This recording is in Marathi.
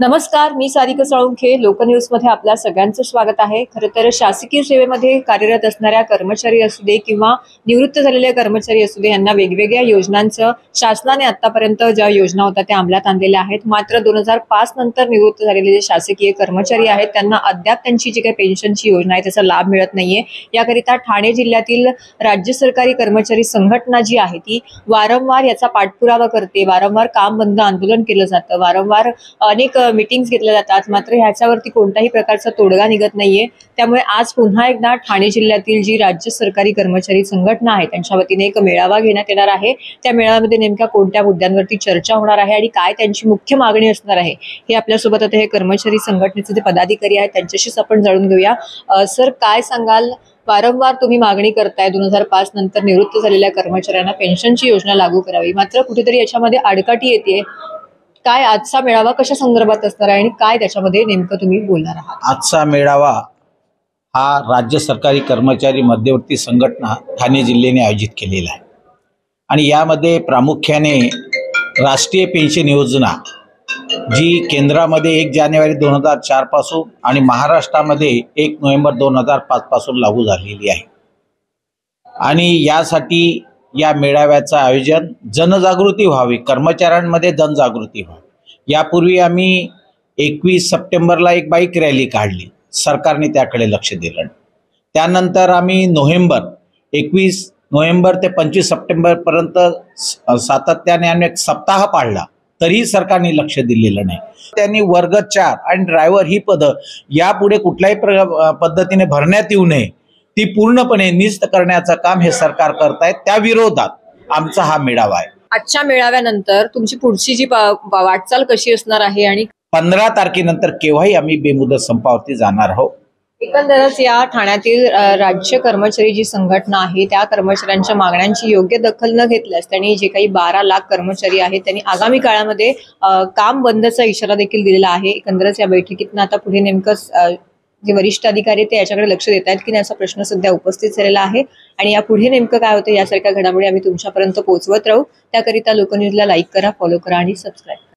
नमस्कार, मी सारिका साळुंखे. लोकन्यूज मध्ये आपल्या सगळ्यांचं स्वागत आहे. खरं तर शासकीय सेवेमध्ये कार्यरत असणाऱ्या कर्मचारी असू दे किंवा निवृत्त झालेले कर्मचारी असू दे, यांना वेगवेगळ्या योजनांचं शासनाने आतापर्यंत ज्या योजना होत्या त्या अंमलात आणलेल्या आहेत. मात्र 2005 नंतर निवृत्त झालेले जे शासकीय कर्मचारी आहेत त्यांना अद्याप त्यांची जी काही पेन्शनची योजना आहे त्याचा लाभ मिळत नाहीये. याकरिता ठाणे जिल्ह्यातील राज्य सरकारी कर्मचारी संघटना जी आहे ती वारंवार याचा पाठपुरावा करते. वारंवार काम बंद आंदोलन केलं जातं, वारंवार अनेक मीटिंग्स घेतल्या जातात, मात्र ह्याच्यावरती कोणताही प्रकारचा तोडगा निघत नाहीये. त्यामुळे आज पुन्हा एकदा ठाणे जिल्ह्यातील जी राज्य सरकारी कर्मचारी संघटना आहे त्यांच्या वतीने एक मेळावा घेण्यात येणार आहे. त्या मेळाव्यामध्ये नेमक्या कोणत्या मुद्द्यांवरती चर्चा होणार आहे आणि काय त्यांची मुख्य मागणी असणार आहे हे आपल्यासोबत आता हे कर्मचारी संघटनेचे जे पदाधिकारी आहेत त्यांच्याशीच आपण जाणून घेऊया. सर, काय सांगाल? वारंवार तुम्ही मागणी करताय 2005 नंतर निवृत्त झालेल्या कर्मचाऱ्यांना पेन्शनची योजना लागू करावी, मात्र कुठेतरी याच्यामध्ये आडकाठी येते. काय आजचा मेळावा कशा संदर्भात असणार आहे आणि काय त्याच्यामध्ये नेमकं तुम्ही बोलणार आहात? आजचा मेळावा हा राज्य सरकारी कर्मचारी मध्यवर्ती संघटना ठाणे जिल्ह्याने आयोजित केलेला आहे आणि यामध्ये प्रामुख्याने राष्ट्रीय पेन्शन योजना जी केंद्रामध्ये 1 जानेवारी 2004 पासून आणि महाराष्ट्रामध्ये 1 नोव्हेंबर 2005 पासून लागू झालेली आहे आणि यासाठी या मेळाव्याचं आयोजन जनजागृती व्हावी, कर्मचाऱ्यांमध्ये जनजागृती व्हावी. यापूर्वी आम्ही 21 सप्टेंबरला एक बाईक रॅली काढली, सरकारने त्याकडे लक्ष दिलं. त्यानंतर आम्ही 21 नोव्हेंबर ते 25 सप्टेंबरपर्यंत सातत्याने आम्ही एक सप्ताह पाळला, तरीही सरकारने लक्ष दिलेलं नाही. त्यांनी वर्ग 4 आणि ड्रायव्हर ही पदं यापुढे कुठल्याही पद्धतीने भरण्यात येऊ नये, ती पूर्णपणे निस्त करण्याचं काम हे सरकार करत आहे. त्या विरोधात आमचा हा मेळावा आहे. आजच्या मेळाव्यानंतर तुमची पुढची जी वाटचाल कशी असणार आहे आणि 15 तारखेनंतर केव्हाही आम्ही बेमुदत संपावरती जाणार आहोत. एकंदरच या ठाण्यातील राज्य कर्मचारी जी संघटना आहे त्या कर्मचाऱ्यांच्या मागण्यांची योग्य दखल न घेतल्यास त्यांनी जे काही 12 लाख कर्मचारी आहेत त्यांनी आगामी काळामध्ये काम बंदचा इशारा देखील दिलेला आहे. एकंदरच या बैठकीतनं आता पुढे नेमकं जे वरिष्ठ अधिकारी ते याच्याकडे लक्ष देत आहेत की नाही असा प्रश्न सध्या उपस्थित झालेला आहे आणि यापुढे नेमकं काय होतं यासारख्या घडामोडी आम्ही तुमच्यापर्यंत पोहोचवत राहू. त्याकरिता लोकन्यूजला लाईक करा, फॉलो करा आणि सबस्क्राईब.